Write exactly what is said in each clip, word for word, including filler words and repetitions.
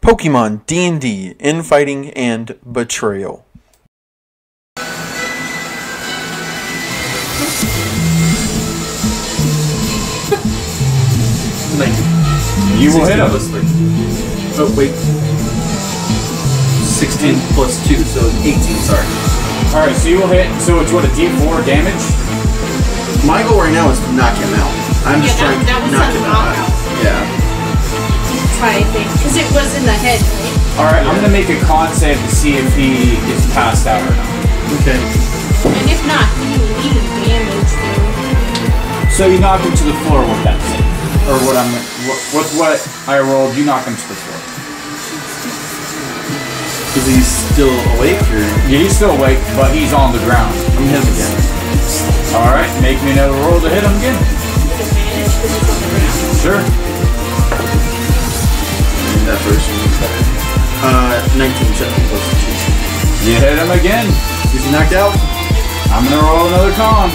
Pokemon, D and D, Infighting, and Betrayal. Like, you will hit him. Plus three. Oh, wait. sixteen plus two, so eighteen, sorry. Alright, so you will hit, so it's what, a D four damage? My goal right now is to knock him out. I'm yeah, just that, trying that to was knock a him knockout. out. Yeah. Try, I think. Because it was in the head, right? Alright, I'm gonna make a con save to see if he is passed out or not. Okay. And if not, he will need damage, though. So you knock him to the floor with that save. Or what I'm, with what I rolled, you knock him to the floor. Is he still awake, or? Yeah, he's still awake, but he's on the ground. I'm him again. Alright, make me another roll to hit him again. With advantage, because he's on the ground. Sure. And that first one was better. Uh, nineteen, seventeen plus two. You hit him again. Is he knocked out? I'm gonna roll another con.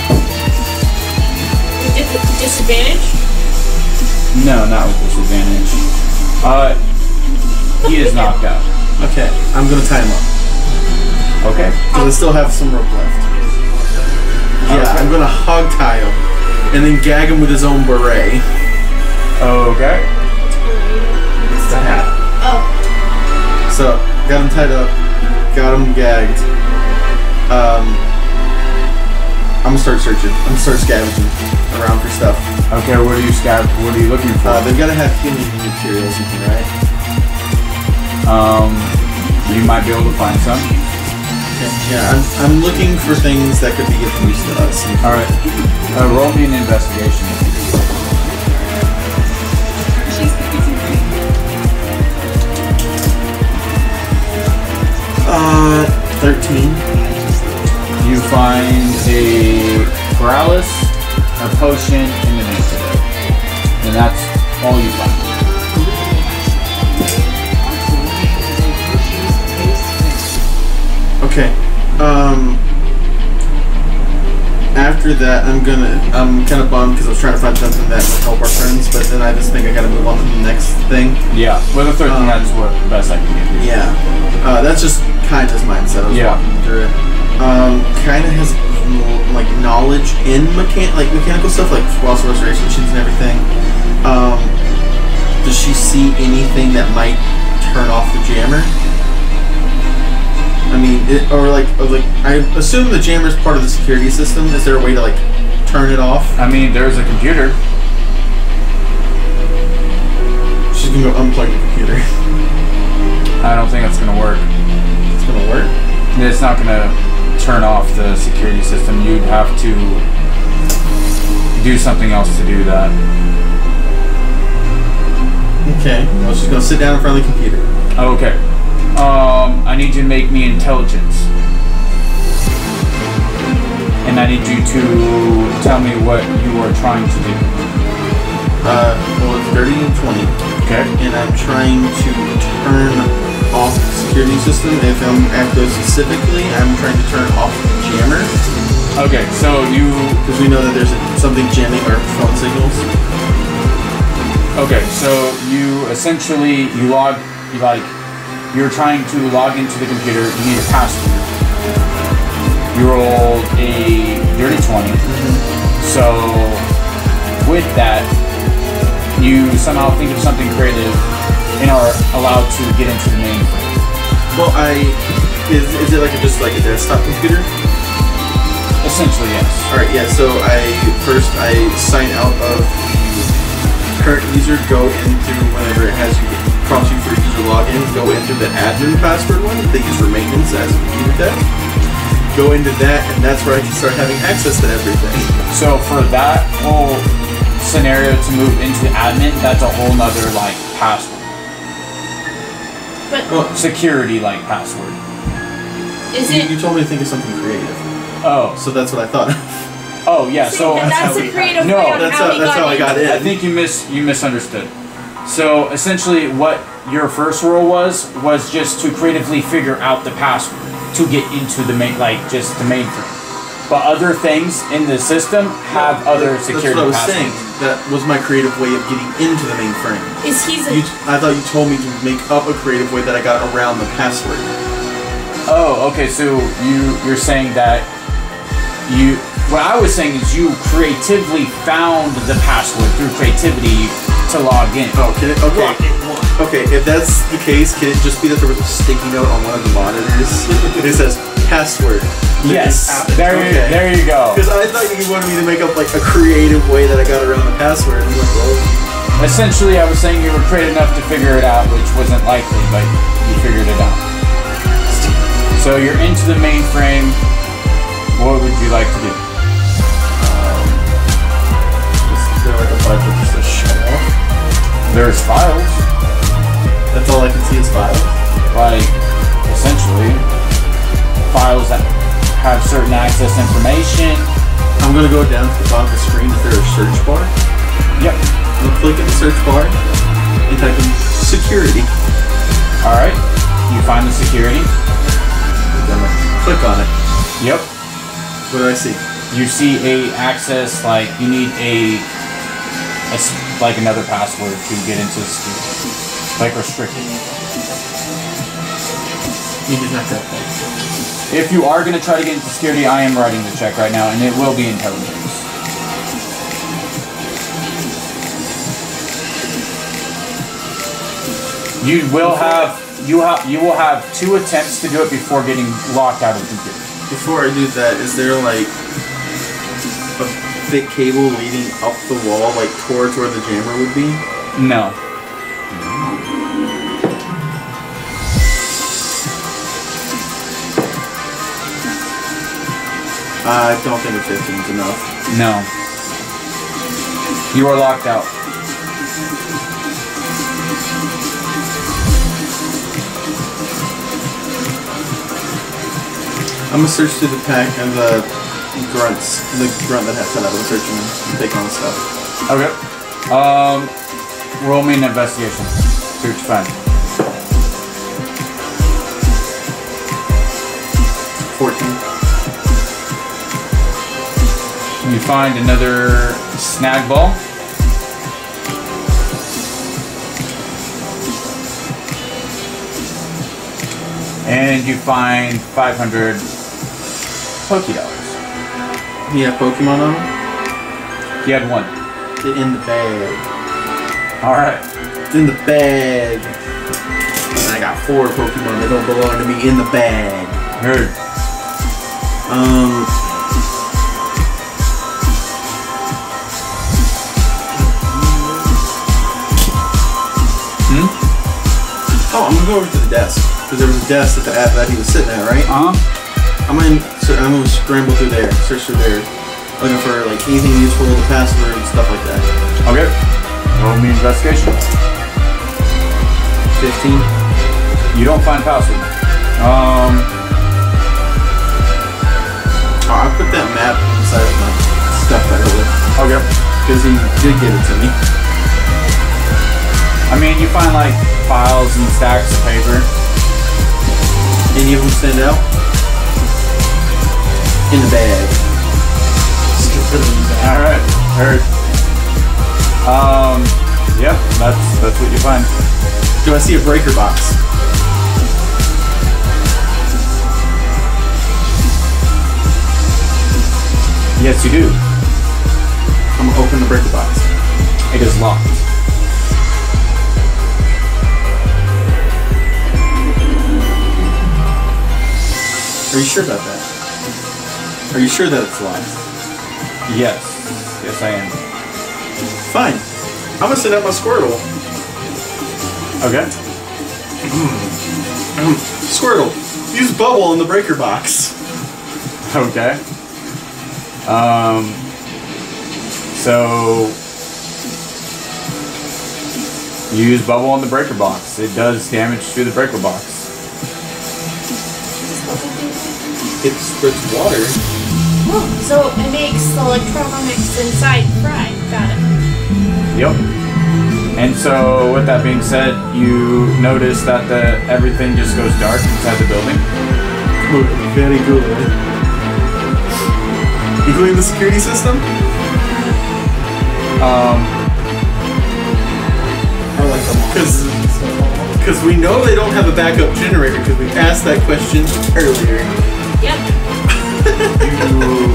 With dis disadvantage? No, not with disadvantage. Uh, he is knocked out. Okay, I'm gonna tie him up. Okay. Because I still have some rope left. Yeah, Okay. I'm gonna hog tie him, and then gag him with his own beret. Okay. It's the hat. Oh. So, got him tied up, got him gagged. Um, I'm gonna start searching. I'm gonna start scavenging around for stuff. Okay, what are you scab? What are you looking for? Uh, they've gotta have healing materials in here, right? Um, you might be able to find some. Yeah, I'm, I'm looking for things that could be of use to us. All right. Uh, roll me an investigation. Uh, thirteen. You find a paralysis, a potion, and an antidote, and that's all you find. Okay. Um. After that, I'm gonna. I'm kind of bummed because I was trying to find something that would help our friends, but then I just think I gotta move on to the next thing. Yeah, with a thirteen, Um, that's what the best I can give you. Yeah. Uh, that's just kind of mindset. I was Yeah. walking through it. Um, kind of has like knowledge in mechan like mechanical stuff, like also restoration machines and everything. Um, does she see anything that might turn off the jammer? I mean, it, or like, or like, I assume the jammer is part of the security system. Is there a way to like turn it off? I mean, there's a computer. She's gonna go unplug the computer. I don't think that's gonna work. It's gonna work. It's not gonna turn off the security system. You'd have to do something else to do that. Okay. Well, she's gonna sit down in front of the computer. Okay. Um, I need you to make me intelligence. And I need you to tell me what you are trying to do. Uh, well, it's thirty and twenty. Okay. And I'm trying to turn off the security system. If I'm active specifically, I'm trying to turn off the jammer. Okay, so you... Because we know that there's something jamming our phone signals. Okay, so you essentially, you log, you like, you're trying to log into the computer, you need a password. You rolled a dirty twenty. So, with that, you somehow think of something creative and are allowed to get into the mainframe. Well, I... Is, is it like a, just like a desktop computer? Essentially, yes. Alright, yeah, so I... First, I sign out of the current user, go into whenever it has you... prompts you for user login, go into the admin password one that they use for maintenance as a computer tech. Go into that, and that's where I can start having access to everything. So for that whole scenario to move into admin, that's a whole nother like password. But Well, Security like password. is you, it... you told me to think of something creative, Oh. so that's what I thought. Oh yeah, so and that's how the we- creative no, way on that's how, how- he that's got how I got into in. I think you mis you misunderstood. So essentially what your first roll was was just to creatively figure out the password to get into the main like just the mainframe. But other things in the system have No, other that- security That's what I was passwords. saying. That was my creative way of getting into the mainframe. Is he's a You, I thought you told me to make up a creative way that I got around the password. Oh, okay. So you you're saying that you. What I was saying is you creatively found the password through creativity to log in. Oh, can it? Okay. Okay, if that's the case, can it just be that there was a sticky note on one of the monitors? It says password. Yes. Happened. There, Okay. you, there you go. Because I thought you wanted me to make up like a creative way that I got around the password. I'm like, well, Essentially, I was saying you were creative enough to figure it out, which wasn't likely, but you figured it out. So you're into the mainframe. What would you like to do? is there like a bunch of just a show off? There's files. That's all I can see is files. Like, essentially, files that have certain access information. I'm gonna go down to the bottom of the screen. Is there a search bar? Yep. I'm gonna click in the search bar and type in security. Alright. You find the security. Then I click on it. Yep. What do I see? You see a access, like, you need a, a s- like another password to get into the security. Like restricted. You just have to. If you are going to try to get into security, I am writing the check right now, and it will be intelligence. You will have you have you will have two attempts to do it before getting locked out of the computer. Before I do that, is there like a thick cable leading up the wall, like towards where the jammer would be? No. I don't think a fifteen is enough. No. You are locked out. I'm gonna search through the pack and the grunts, the grunt that has that I was searching and take on the stuff. Okay. Um, roll me an investigation. See what you find. fourteen. You find another snag ball. And you find five hundred Poké dollars. He had Pokemon on him? He had one. They're in the bag. Alright. It's in the bag. And I got four Pokemon that don't belong to me in the bag. Heard. Um. Hmm? Oh, I'm gonna go over to the desk. Because there was a desk at the app that he was sitting at, right? Uh-huh. I'm gonna, so I'm gonna scramble through there, search through there, looking for like anything useful, the password, stuff like that. Okay. Roll me investigation. Fifteen. You don't find password. Um, Oh, I put that map inside of my stuff earlier okay. because he did give it to me. I mean, you find like files and stacks of paper. Any of them stand out? In the bag. Alright. Heard. Um, yep, that's that's what you find. Do I see a breaker box? Yes, you do. I'm gonna open the breaker box. It is locked. Are you sure about that? Are you sure that it's locked? Yes. Yes, I am. Fine. I'm gonna send out my Squirtle. Okay. Squirtle, use bubble in the breaker box. Okay. Um. So you use bubble on the breaker box. It does damage to the breaker box. It's it's water. Oh, so it makes the electronics inside fry. Got it. Yep. And so, with that being said, you notice that the everything just goes dark inside the building. Good, very good. Including the security system? Um, Or like the Because because we know they don't have a backup generator because we asked that question earlier. Yep. you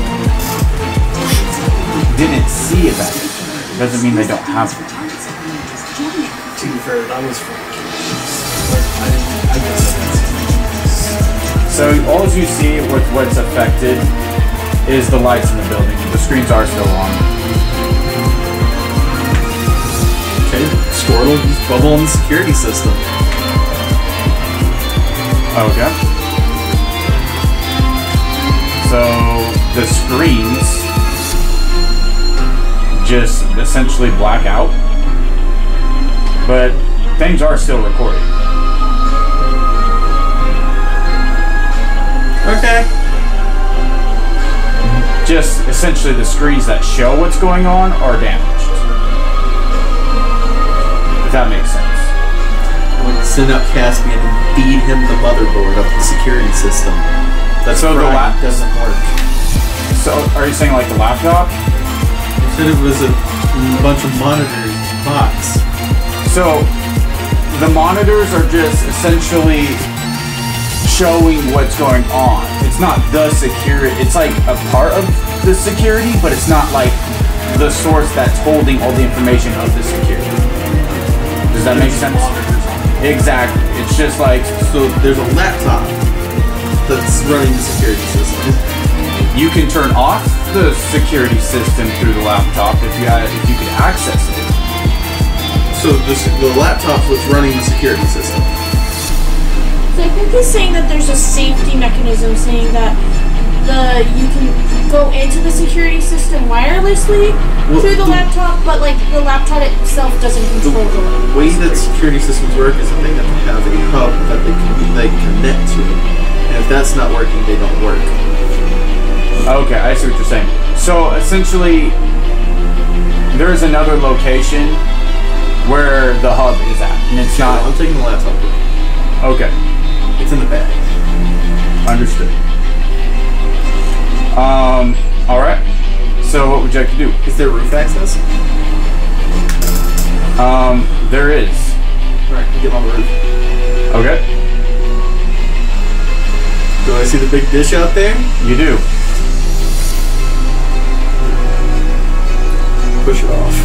didn't see a backup generator. Doesn't mean they don't have one. To be fair, that was for But I, I guess I didn't see So all you see with what's affected is the lights in the building. The screens are still on. Okay, Squirtle used bubble on the security system. Okay. So the screens just essentially black out, but things are still recorded. Okay. Just essentially the screens that show what's going on are damaged. If that makes sense. I'm going to send out Caspian and feed him the motherboard of the security system. That's So the fried, lap- doesn't work. So are you saying like the laptop? You said it was a bunch of monitors box. So the monitors are just essentially showing what's going on. It's not the security. It's like a part of the security, but it's not like the source that's holding all the information of the security. Does that make sense? Exactly. It's just like So there's a laptop that's running the security system. you can turn off the security system through the laptop if you had, if you could access it. So the, the laptop's what's running the security system. So I think he's saying that there's a safety mechanism saying that the you can go into the security system wirelessly Well, through the, the- laptop, but like the laptop itself doesn't control the, The way that security systems work is that they have to have a hub that they can they connect to. And if that's not working, they don't work. Okay, I see what you're saying. So essentially, there is another location where the hub is at, and it's No, not. I'm taking the laptop with me. Okay, It's in the bag. understood. Um, all right. So what would you like to do? Is there roof access? Um, there is. Alright, get on the roof. Okay, Do I see the big dish out there? you do. Push it off.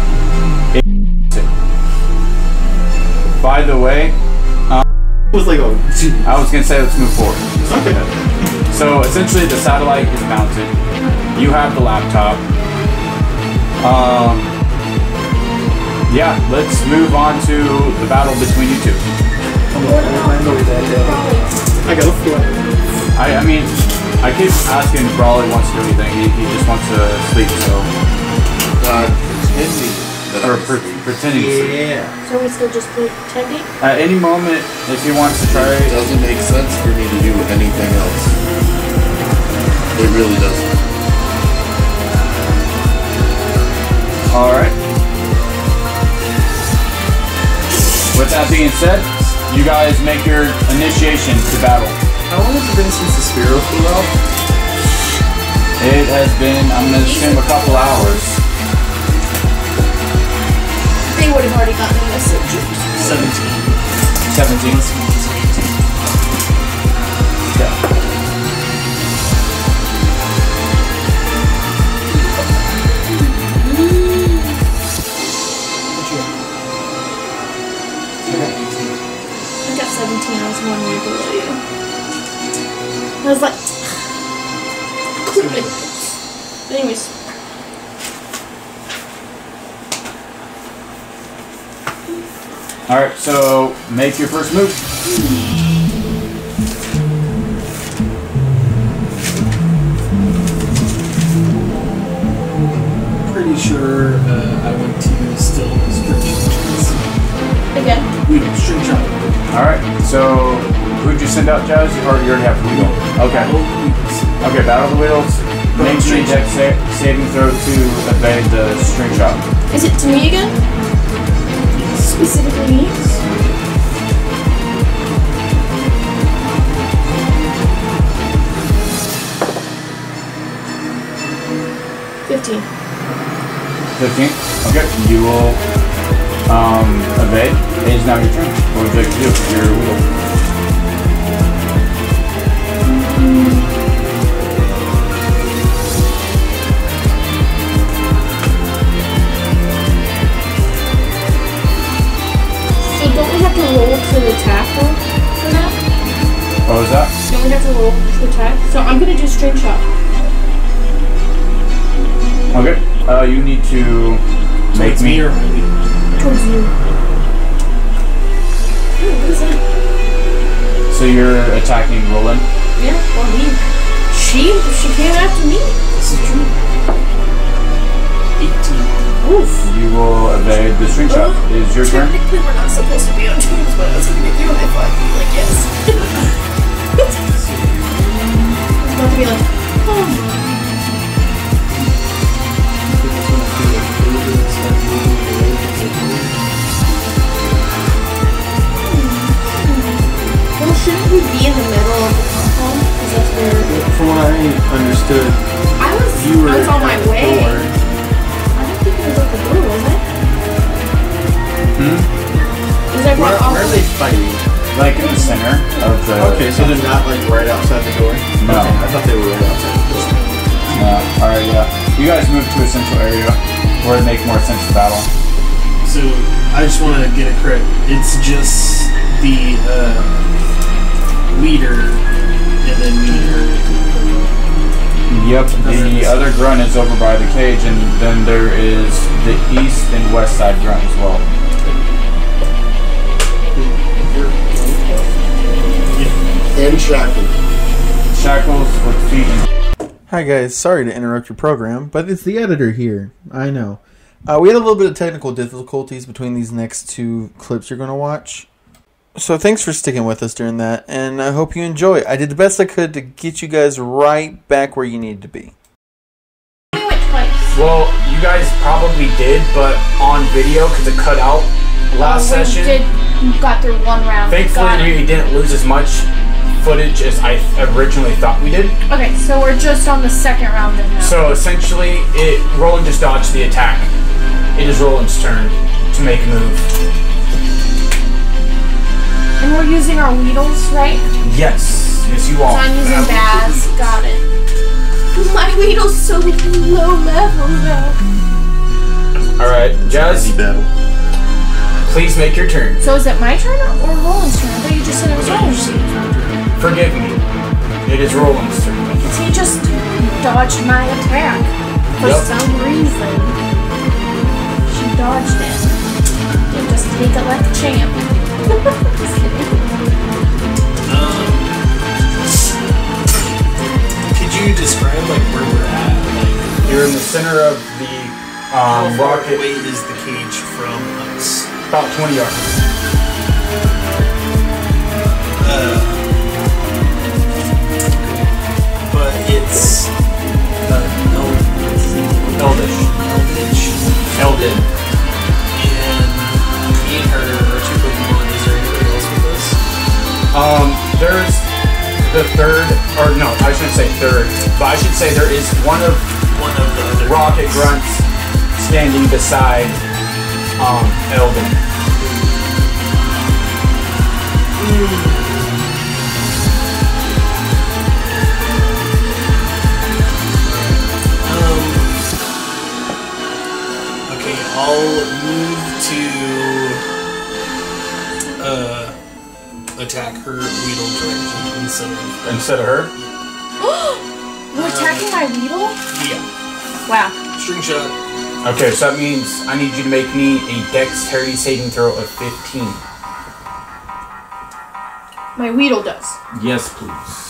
By the way, It was like a. I was gonna say let's move forward. Okay. So essentially, the satellite is mounted. You have the laptop. Um, yeah, let's move on to the battle between you two. What about Brawley? I got a foot. I, I mean, I keep asking if Brawley wants to do anything. He, he just wants to sleep, so Uh, pretending that or I'm pre- asleep. pretending to sleep. Yeah. So we still just pretending? At any moment, if he wants to try, It doesn't make sense for me to do anything else. It really doesn't. all right. With that being said, you guys make your initiation to battle. How long has it been since the Sphero flew out? It has been, I'm gonna assume, a couple hours. They would have already gotten a message. seventeen. seventeen. Yeah. I got seventeen, I was one way below you. I was like, but anyways. All right, so make your first move. Pretty sure uh, I went to still string shots. Again. Weedle, string shot. All right, so who'd you send out, Jazz? Or you already have Weedle? Okay. Both weedles. Okay, Battle of the Wheels. Make your deck sa- saving throw to evade the string shot. Is it to me again? Specifically me? fifteen. fifteen? Okay, you will um, evade. It is now your turn. What would you like to do with your wheel? So don't we have to roll to attack though for that? What was that? Don't we have to roll to attack? So I'm gonna do string shot. Okay. Uh, you need to make me. or Riley? Towards you. Ooh, what is that? So you're attacking Roland. Yeah, well he she she came after me. This is true. eighteen. Oof. You will evade the string shot. It is your turn. Technically, we're not supposed to be on teams, but I was gonna give you a high five. Be like, yes. I'm about to be like, oh. Well, shouldn't we be in the middle of the compound? Because that's where From what I understood, I was. you were I was on my at the way. door. I don't think it was at the door, was it? Hmm? Was I Where, brought off? where are they fighting? Like in the center of the. Okay, so they're not like right outside the door? No. Okay, I thought they were right outside the door. Uh, Alright, yeah. You guys move to a central area where it make more sense to battle. So I just want to get it correct. It's just the uh, leader and then me. Yep, the other grunt is over by the cage, and then there is the east and west side grunt as well. And Shackle. Shackles with feet and. Hi guys, sorry to interrupt your program, but it's the editor here. I know. Uh, we had a little bit of technical difficulties between these next two clips you're going to watch. So thanks for sticking with us during that, and I hope you enjoy. I did the best I could to get you guys right back where you needed to be. We went twice. Well, you guys probably did, but on video because it cut out last Oh, we session. Did, got through one round. Got Thankfully, it. we didn't lose as much footage as I originally thought we did. Okay, so we're just on the second round then now. So essentially, it Roland just dodged the attack. It is Roland's turn to make a move. And we're using our Weedles, right? Yes, yes, you So are. I'm using Baz. Got it. My Weedle's so low level now. All right, Jazz, Easy battle. please make your turn. So is it my turn or Roland's turn? I thought you just said it was Roland's. Forgive me. It is Roland's turn. Because he just dodged my attack for Yep. some reason. She dodged it. Didn't just take it like a champ. Just kidding. Um, could you describe like where we're at? Like, You're in the center of the how um, far rocket. away is the cage from us? About twenty yards. Uh, but it's uh, El- Eldish. Eldritch. Eldin. And me and her are two Pokemon. Is there anybody else with us? Um, there's the third, or no, I shouldn't say third, but I should say there is one of One of the other Rocket ones. Grunts standing beside um, Eldin. Um. Okay, I'll move to uh attack her Weedle directly instead of Instead of her? We're attacking my Weedle? yeah. Wow. String shot. Okay, so that means I need you to make me a dexterity saving throw of fifteen. My Weedle does. Yes, please.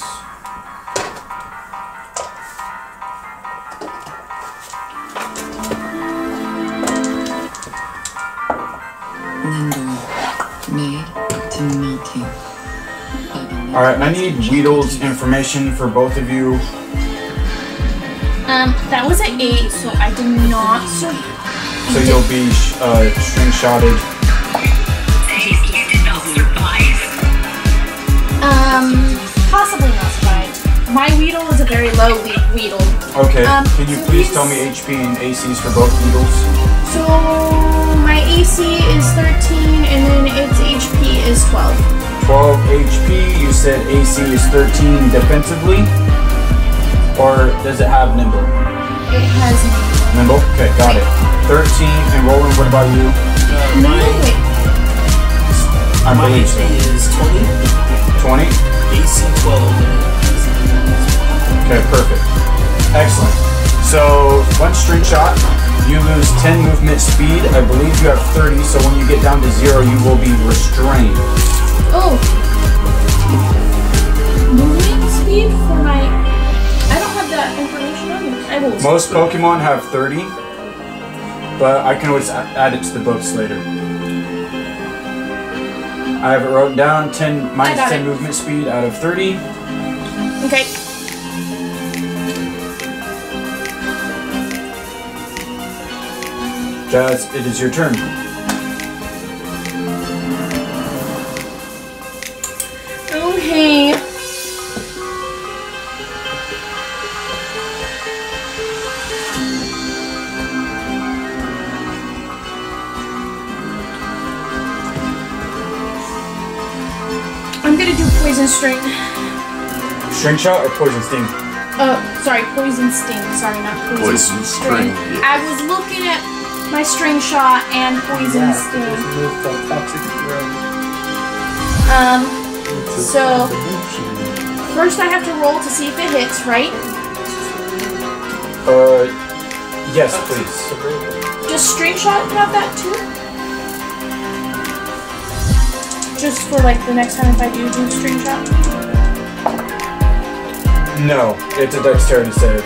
Made to melting. Alright, I need Weedle's information for both of you. Um, that was an eight, so I did not survive. So you'll be sh- uh, string shotted. Um, possibly not survive. my Weedle is a very low we- Weedle. Okay. Um, Can you so please he's- tell me H P and A Cs for both Weedles? So my A C is thirteen, and then its H P is twelve. twelve H P. You said A C is thirteen defensively, or does it have nimble? It has Nimble. Okay, got it. thirteen. And Roland, what about you? Uh, no. my Wait. I my believe H P so. is twenty. twenty. A C twelve. Okay, perfect. Excellent. So, one string shot, you lose ten movement speed. I believe you have thirty, so when you get down to zero, you will be restrained. Oh. Movement speed for my. I don't have that information on me. I will. Most Pokemon have thirty, but I can always a- add it to the books later. I have it wrote down, ten minus got ten it. movement speed out of thirty. Okay. Jazz, it is your turn. Okay. I'm gonna do poison string. String shot or poison sting? Uh, sorry, poison sting. Sorry, not poison, Poison string, yes. I was looking at my string shot and poison sting. Um, so first I have to roll to see if it hits, right? Uh, yes, please. Does string shot have that too? Just for like the next time if I do do string shot? No, it's a dexterity save.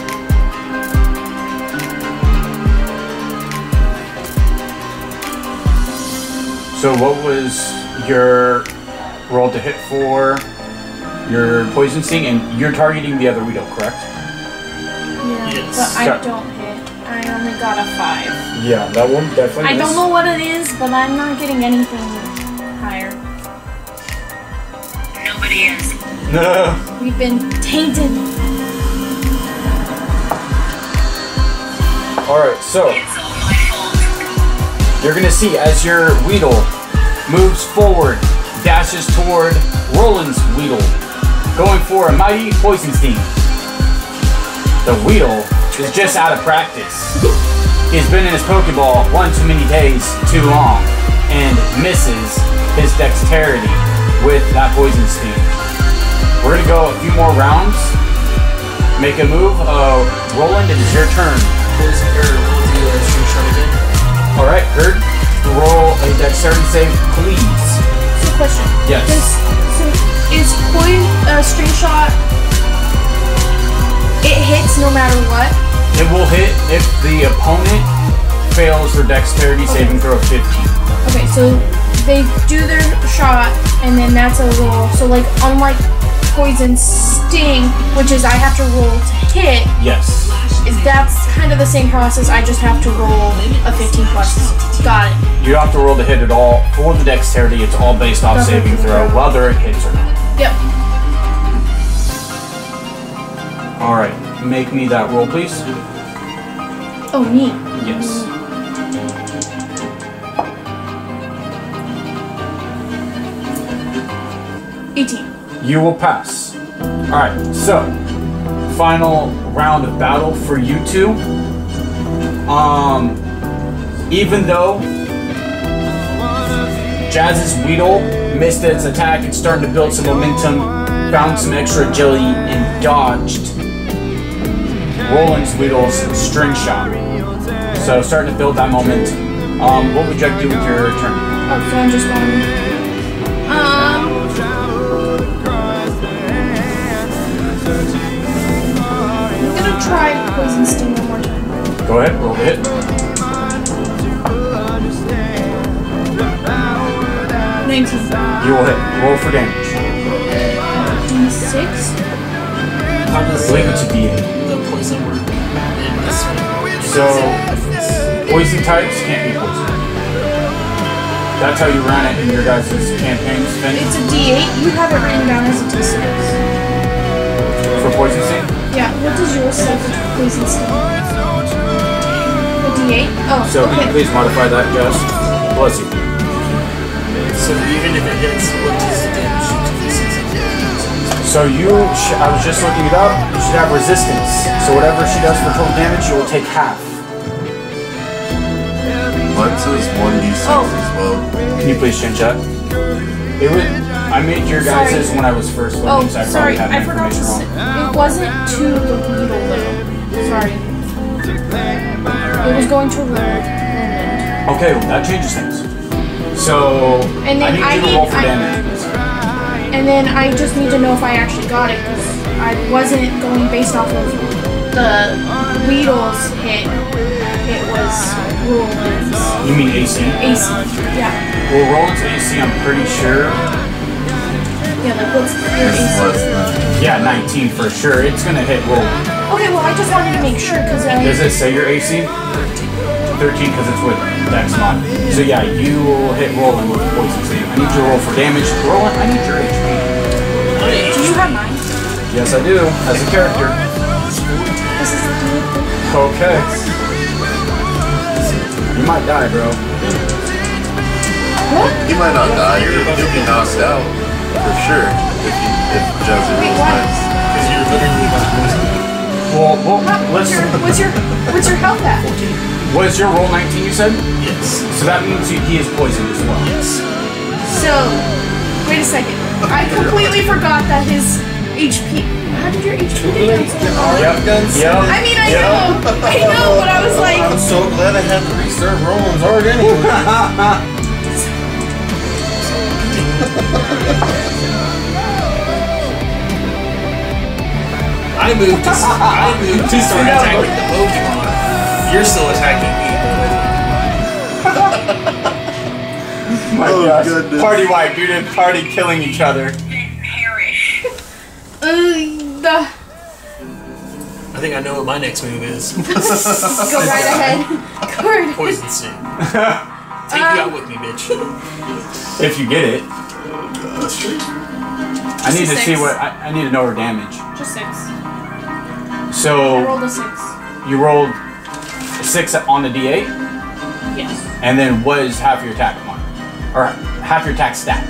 So what was your roll to hit for your poison sting? And you're targeting the other Weedle, correct? Yeah, Yes. but I Got- don't hit. I only got a five. Yeah, that one definitely I is. don't know what it is, but I'm not getting anything higher. Nobody is. No. We've been tainted. Alright, so It's all my fault. you're gonna see as your Weedle moves forward, dashes toward Roland's Weedle, going for a mighty poison sting. The Weedle is just out of practice. He's been in his Pokeball one too many days too long and misses his dexterity with that poison sting. We're gonna go a few more rounds. Make a move. Uh, Roland, it is your turn. Poison or we'll do a string shot again. Alright, Gerd, roll a dexterity save, please. So question. Yes. Does, so is poison uh, string shot? It hits no matter what. It will hit if the opponent fails their dexterity saving throw of fifteen. Okay, so they do their shot, and then that's a roll. So like unlike poison sting, which is I have to roll to hit, Yes. is that's kind of the same process. I just have to roll a fifteen plus. Got it. You don't have to roll to hit at all. For the dexterity, it's all based off Okay. saving throw, whether it hits or not. Yep. Alright, make me that roll, please. Oh, me. Yes. eighteen. You will pass. Alright, so final round of battle for you two. Um even though Jazz's Weedle missed its attack and started to build some momentum, found some extra agility and dodged Roland's Weedle's string shot. So starting to build that momentum. Um, what would you like to do with your turn? Oh, so I'm just going. Um. I'm gonna try poison sting one more time. Go ahead, roll the hit. nineteen. You will hit. Roll for damage. D six. How I does believe it's uh, a D eight. the poison work in this one? So, poison types can't be poison. That's how you ran it in your guys' campaigns, Finn? It's a D eight. You have it written down as a D six. For poison sting? Yeah, what does yours say for poison sting? A D eight? Oh, So okay. can you please modify that, Jess? Bless you. So even if it hits, what does the damage do to the six hundred? So you, sh I was just looking it up, you should have resistance. So whatever she does for total damage, you will take half. Mine says one d six Oh. as well. Can you please change that? It would, I made your Sorry. guys' when I was first Oh, looking, so I sorry, probably I have the forgot to information say. wrong. It wasn't to the Weedle though. Sorry. It was going to Roland. Okay, well, that changes things. So, And then I need I you to need- roll for I- damage. And then I just need to know if I actually got it because I wasn't going based off of the Weedle's hit. It was Roland's You mean A C? A C. Yeah. Well, Roland's A C, I'm pretty sure. Yeah, like what's your A It's C? less than. Yeah, nineteen for sure. It's gonna hit Roland. Okay, well I just wanted to make sure because I. Does it say your A C? thirteen because it's with Dex mod. So yeah, you will hit Roland with poison sting. I need you to roll for damage. Roland, I need your H P. Do you have mine? Yes, I do, as a character. This is the Okay. You might die, bro. What? You might not die. You're, you'll be knocked out for sure if you if Jazzy Wait, rolls why? nice. Because you're literally about to poison. Well, well What? What's let's. your what's your what's your health at? Was your roll nineteen? You said. Yes. So that means he he is poisoned as well. Yes. So, wait a second. I completely forgot that his H P. How did your H P get down so low? Yep. Yep. I mean, I Yep. know, I know, but I was like, I'm so glad I had to restart Roland's hard anyway. I moved to I moved to start attacking the Pokemon. You're still attacking me. My Oh, gosh. goodness. Party wipe, dude. Party killing each other. uh, the, I think I know what my next move is. go right ahead. Go right ahead. Poison Sting. Take you out with me, bitch. If you get it. I need Just a to see six. what I, I need to know her damage. Just six. I So rolled a six. you rolled a six on the D eight, Yes. and then what is half your attack on, or half your attack stat?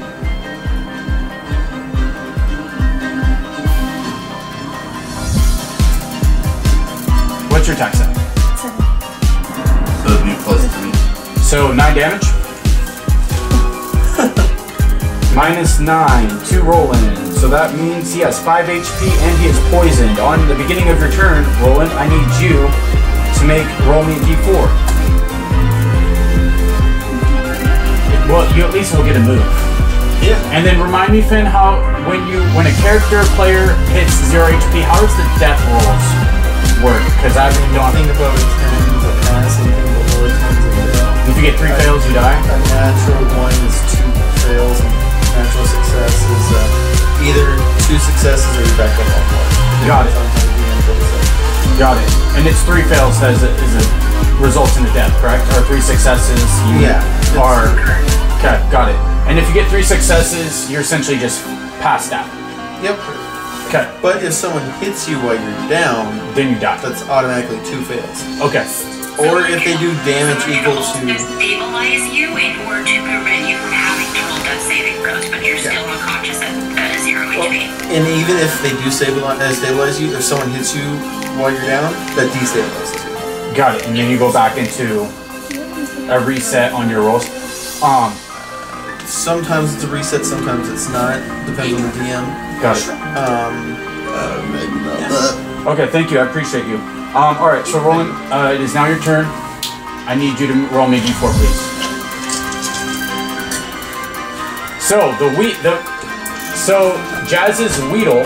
What's your attack stat? Seven. So it'd be plus three. So nine damage. Minus nine to Roland. So that means he has five H P and he is poisoned. On the beginning of your turn, Roland, I need you to make roll me a D four. Well, you at least will get a move. Yeah. And then remind me, Finn, how when you when a character player hits zero H P, how does the death rolls work? Because I really don't. Anything above a ten is a pass, anything below a ten is a fail. If you get three fails, you die. A natural one is two fails, and natural success is uh, either two successes or you back up on one. Got it. Depends on how the D M plays it. Got it. And it's three fails that is a, is a results in a death, correct? Or three successes, you Yeah. are. Okay, got it. And if you get three successes, you're essentially just passed out. Yep. Okay, But if someone hits you while you're down, then you die. that's automatically two fails. Okay. Or if they do damage equal to Stabilize you in order to prevent you from having to roll death saving throws, but you're still unconscious at, at zero Well, H P. and even if they do stabilize, uh, stabilize you, if someone hits you while you're down, that destabilizes you. Got it. And then you go back into a reset on your rolls. Um, Sometimes it's a reset, sometimes it's not. Depends on the D M. got it. Um, Uh, maybe not that. Okay, thank you. I appreciate you. Um, all right. So Roland, uh, it is now your turn. I need you to roll me a D four, please. So the we the so Jazz's Weedle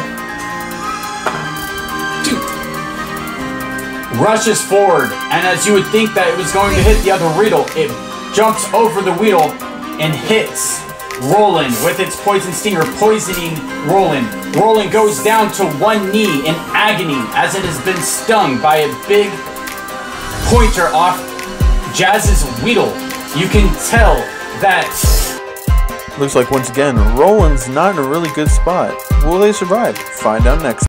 rushes forward, and as you would think that it was going to hit the other Weedle, it jumps over the Weedle and hits Roland with its poison stinger, poisoning Roland. Roland goes down to one knee in agony as it has been stung by a big pointer off Jazz's Weedle. You can tell that looks like once again, Roland's not in a really good spot. Will they survive? Find out next.